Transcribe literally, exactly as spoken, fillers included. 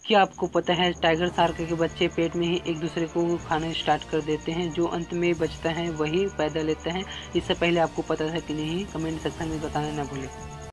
क्या आपको पता है टाइगर शार्क के बच्चे पेट में ही एक दूसरे को खाना स्टार्ट कर देते हैं, जो अंत में बचता है वही पैदा लेता है। इससे पहले आपको पता था कि नहीं, कमेंट सेक्शन में बताना ना भूलें।